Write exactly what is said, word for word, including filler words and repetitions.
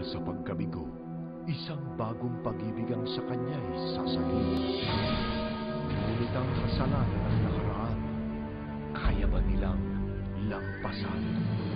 Sa pagkabigo, isang bagong pag-ibig ang sa kanya'y sasalubong. Ngunit ang kasalanan ng nakaraan, kaya ba nilang lampasan?